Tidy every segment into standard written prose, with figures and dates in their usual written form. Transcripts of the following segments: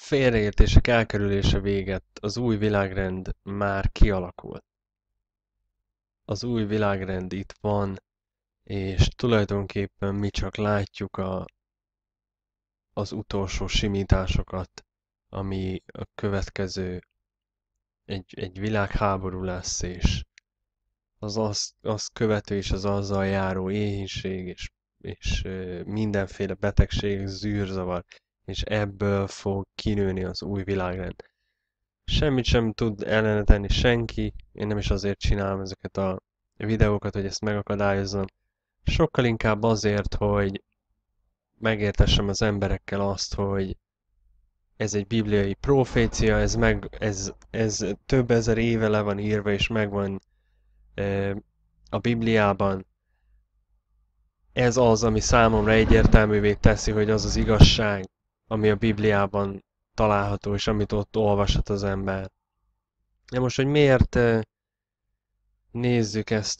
félreértések elkerülése véget az új világrend már kialakult. Az új világrend itt van, és tulajdonképpen mi csak látjuk az utolsó simításokat, ami a következő egy világháború lesz, és azt követő és az azzal járó éhínség és mindenféle betegség, zűrzavar, és ebből fog kinőni az új világrend. Semmit sem tud ellene tenni senki, én nem is azért csinálom ezeket a videókat, hogy ezt megakadályozzam. Sokkal inkább azért, hogy megértessem az emberekkel azt, hogy ez egy bibliai profécia, ez több ezer éve le van írva, és megvan a Bibliában. Ez az, ami számomra egyértelművé teszi, hogy az az igazság, ami a Bibliában található, és amit ott olvashat az ember. De most, hogy miért nézzük ezt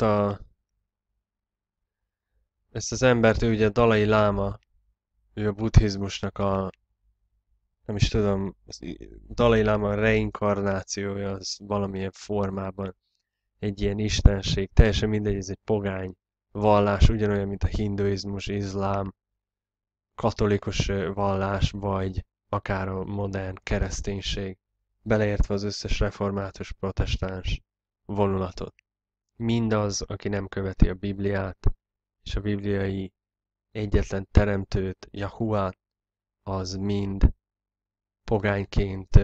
az embert, ő ugye Dalai Láma, ő a buddhizmusnak nem is tudom, Dalai Láma reinkarnációja az valamilyen formában egy ilyen istenség, teljesen mindegy, ez egy pogány vallás, ugyanolyan, mint a hinduizmus, izlám, katolikus vallás, vagy akár a modern kereszténység, beleértve az összes református protestáns vonulatot. Mindaz, aki nem követi a Bibliát, és a bibliai egyetlen teremtőt, Jahuát, az mind pogányként,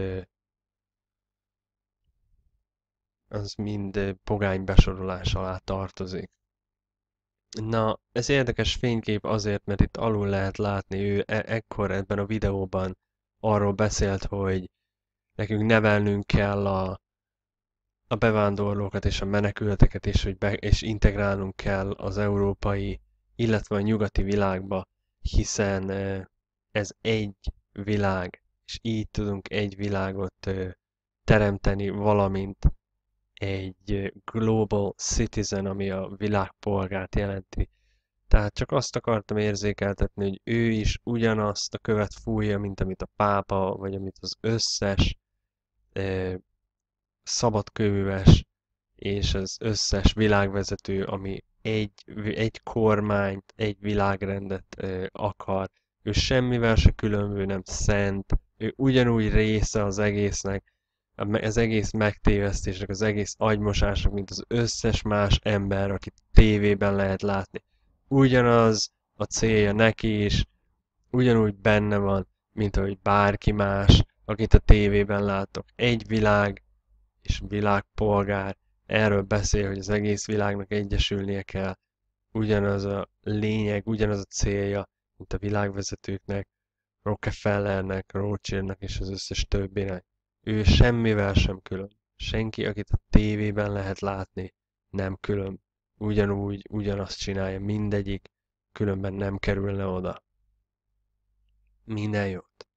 az mind pogány besorolás alá tartozik. Na, ez érdekes fénykép azért, mert itt alul lehet látni, ő ekkor ebben a videóban arról beszélt, hogy nekünk nevelnünk kell a bevándorlókat és a menekülteket, és integrálnunk kell az európai, illetve a nyugati világba, hiszen ez egy világ, és így tudunk egy világot teremteni, valamint egy global citizen, ami a világpolgárt jelenti. Tehát csak azt akartam érzékeltetni, hogy ő is ugyanazt a követ fújja, mint amit a pápa, vagy amit az összes szabadkőműves és az összes világvezető, ami egy kormányt, egy világrendet akar. Ő semmivel se különböző, nem szent, ő ugyanúgy része az egésznek, az egész megtévesztésnek, az egész agymosásnak, mint az összes más ember, akit tévében lehet látni. Ugyanaz a célja neki is, ugyanúgy benne van, mint ahogy bárki más, akit a tévében látok. Egy világ, és világpolgár, erről beszél, hogy az egész világnak egyesülnie kell, ugyanaz a lényeg, ugyanaz a célja, mint a világvezetőknek, Rockefellernek, Rothschildnak és az összes többinek. Ő semmivel sem külön. Senki, akit a tévében lehet látni, nem külön. Ugyanúgy, ugyanazt csinálja mindegyik, különben nem kerülne oda. Minden jót!